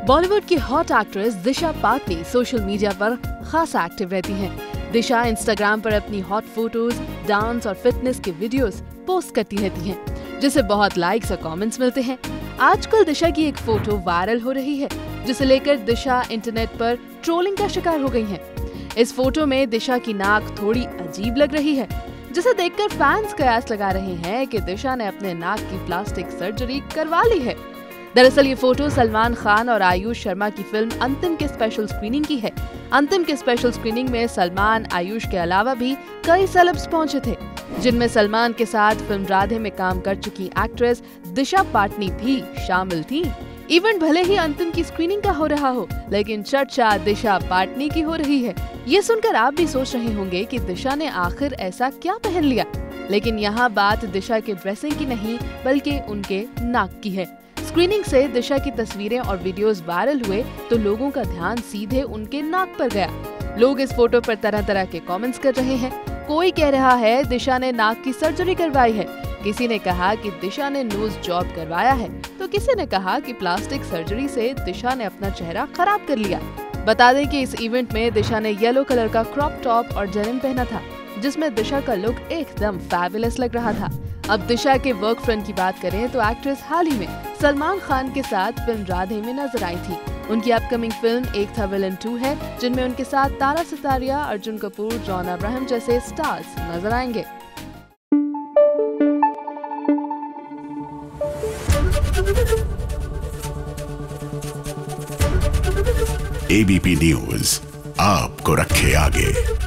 बॉलीवुड की hot actress Disha Patani social media पर खास एक्टिव रहती हैं। दिशा इंस्टाग्राम पर अपनी हॉट फोटोज, डांस और फिटनेस के वीडियोस पोस्ट करती रहती हैं, जिसे बहुत लाइक्स और कमेंट्स मिलते हैं। आजकल दिशा की एक फोटो वायरल हो रही है, जिसे लेकर दिशा इंटरनेट पर ट्रोलिंग का शिकार हो गई हैं। इस फोटो में दिशा की नाक थोड़ी अजीब लग रही है, जिसे देखकर फैंस कयास लगा रहे हैं कि दिशा ने अपने नाक की प्लास्टिक सर्जरी करवा ली है। दरअसल ये फोटो सलमान खान और आयुष शर्मा की फिल्म अंतिम के स्पेशल स्क्रीनिंग की है। अंतिम के स्पेशल स्क्रीनिंग में सलमान, आयुष के अलावा भी कई सेलेब्स पहुंचे थे, जिनमें सलमान के साथ फिल्म राधे में काम कर चुकी एक्ट्रेस दिशा पाटनी भी शामिल थी। इवेंट भले ही अंतिम की स्क्रीनिंग का हो रहा हो, लेकिन चर्चा दिशा पाटनी की हो रही है। ये सुनकर आप भी सोच रहे होंगे कि दिशा ने आखिर ऐसा क्या पहन लिया, लेकिन यहाँ बात दिशा के ड्रेसिंग की नहीं बल्कि उनके नाक की है। स्क्रीनिंग से दिशा की तस्वीरें और वीडियोस वायरल हुए तो लोगों का ध्यान सीधे उनके नाक पर गया। लोग इस फोटो पर तरह तरह के कमेंट्स कर रहे हैं। कोई कह रहा है दिशा ने नाक की सर्जरी करवाई है, किसी ने कहा कि दिशा ने नोज जॉब करवाया है, तो किसी ने कहा कि प्लास्टिक सर्जरी से दिशा ने अपना चेहरा खराब कर लिया। बता दें कि इस इवेंट में दिशा ने येलो कलर का क्रॉप टॉप और डेनिम पहना था, जिसमें दिशा का लुक एकदम फैबुलस लग रहा था। अब दिशा के वर्क फ्रंट की बात करें तो एक्ट्रेस हाल ही में सलमान खान के साथ फिल्म राधे में नजर आई थी। उनकी अपकमिंग फिल्म एक था विलन 2 है, जिनमें उनके साथ तारा सितारिया, अर्जुन कपूर, जॉन अब्राहम जैसे स्टार्स नजर आएंगे। एबीपी न्यूज आपको रखे आगे।